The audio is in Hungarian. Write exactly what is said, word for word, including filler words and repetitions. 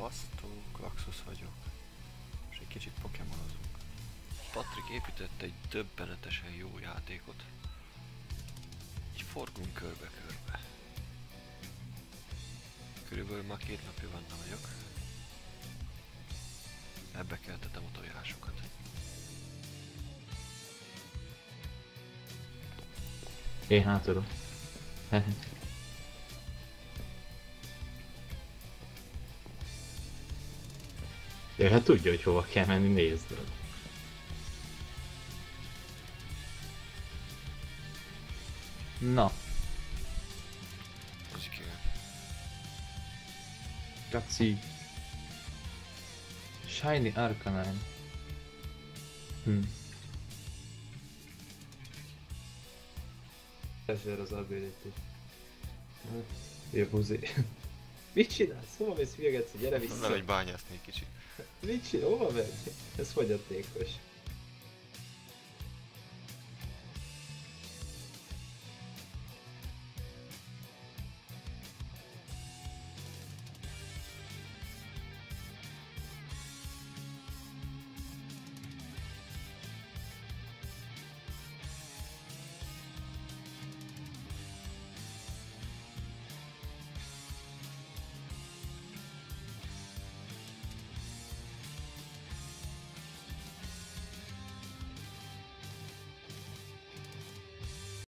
Szevasztok, Laxus vagyok, és egy kicsit pokémonozunk. Patrik épített egy döbbenetesen jó játékot. Így forgunk körbe-körbe. Körülbelül már két napja benne vagyok. Ebbe keltetem a tojásokat. Én hátulról. Ja, hát tudja, hogy hova kell menni, nézd. Na. Az kell. Kaci. Shiny Arcanine. Hm. Ezért az ability. Jó, buzi. Mit csinálsz? Hova mész, hülyegetsz? Gyere vissza! Nem egy bányászni kicsit. Mit csinál? Hova megy? Ez fogyatékos.